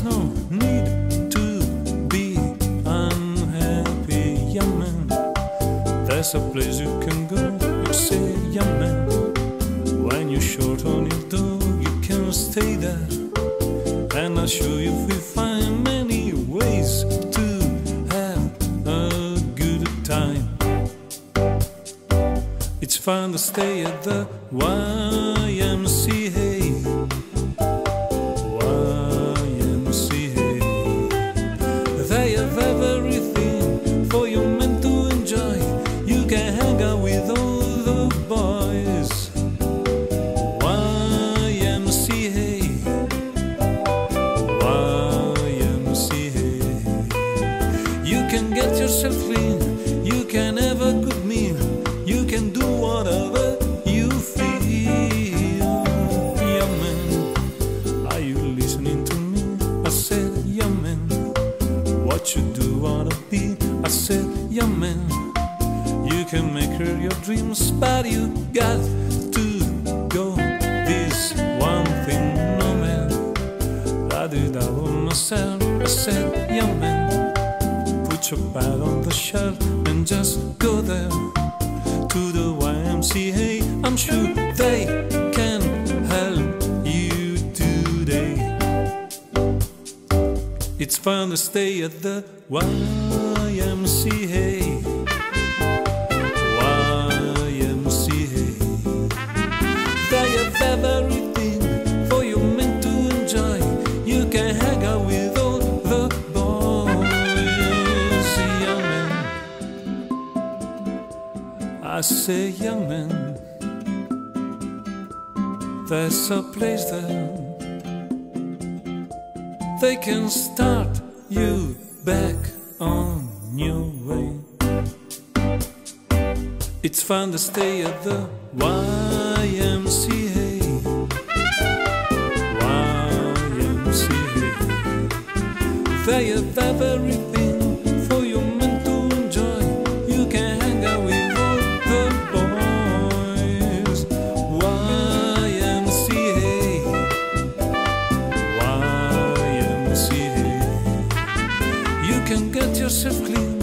no need to be unhappy, young man. There's a place you can go, you say, young man. When you're short on your dough, you can stay there. And I'll show you if we find many ways to have a good time. It's fun to stay at the Y.M.C.A. Y.M.C.A. They have everything for you men to enjoy. You can hang out with all the boys. Y.M.C.A. Y.M.C.A. You can get yourself clean, you can have a good meal, you can do whatever you feel. Young man, are you listening to me? I said, young man, what you do wanna be? I said, young man, you can make her your dreams, but you got to go. This one thing, no man, I did that on myself. I said, young man, put your pad on the shelf and just go there to the Y.M.C.A. I'm sure they can help you today. It's fun to stay at the Y.M.C.A. Y.M.C.A. They have everything for you men to enjoy. You can hang out with all the boys. Young man, I say, young man, there's a place there. They can start you back on your way. It's fun to stay at the Y.M.C.A. Y.M.C.A. They have everything for you men to enjoy. You can hang out with all the boys. Y.M.C.A. Y.M.C.A. You can get yourself clean,